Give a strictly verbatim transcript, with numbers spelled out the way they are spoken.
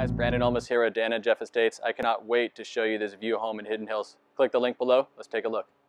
guys, Brandon almost here at Dan and Jeff Estates. I cannot wait to show you this view home in Hidden Hills. Click the link below, let's take a look.